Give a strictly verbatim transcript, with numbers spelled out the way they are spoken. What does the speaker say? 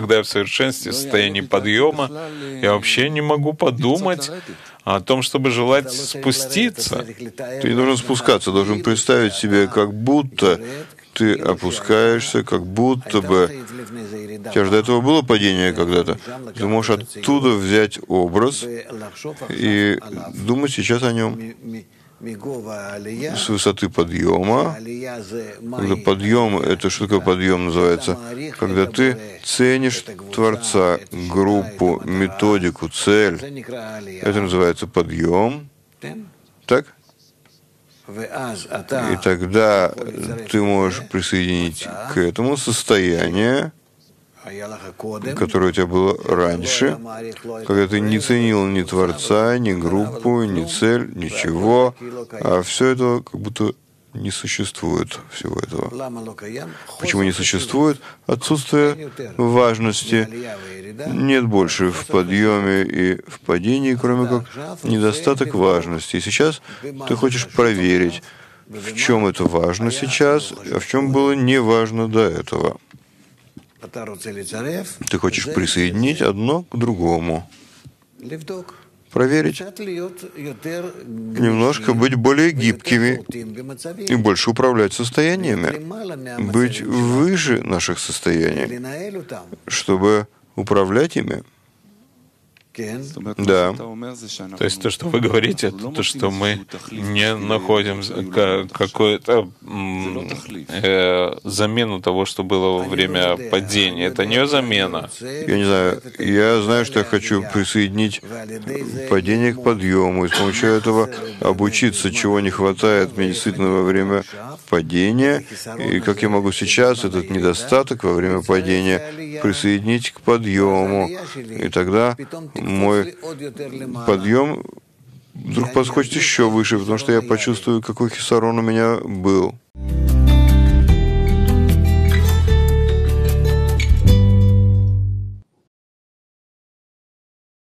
когда я в совершенстве, в состоянии подъема, я вообще не могу подумать о том, чтобы желать спуститься. Ты не должен спускаться, должен представить себе, как будто ты опускаешься, как будто бы... У тебя же до этого было падение когда-то. Ты можешь оттуда взять образ и думать сейчас о нем с высоты подъема. Когда подъем, это что такое подъем называется? Когда ты ценишь Творца, группу, методику, цель. Это называется подъем. Так? И тогда ты можешь присоединить к этому состояние, которое у тебя было раньше, когда ты не ценил ни Творца, ни группу, ни цель, ничего, а все это как будто не существует, всего этого. Почему не существует? Отсутствие важности. Нет больше в подъеме и в падении, кроме как недостаток важности. И сейчас ты хочешь проверить, в чем это важно сейчас, а в чем было не важно до этого. Ты хочешь присоединить одно к другому. Проверить. Немножко быть более гибкими и больше управлять состояниями. Быть выше наших состояний, чтобы управлять ими. Да. То есть то, что вы говорите, это то, что мы не находим какую-то э, замену того, что было во время падения. Это не замена. Я не знаю. Я знаю, что я хочу присоединить падение к подъему, и с помощью этого обучиться, чего не хватает мне действительно во время падения, и как я могу сейчас этот недостаток во время падения присоединить к подъему. И тогда мой подъем вдруг подскочит еще выше, потому что я почувствую, какой хисарон у меня был.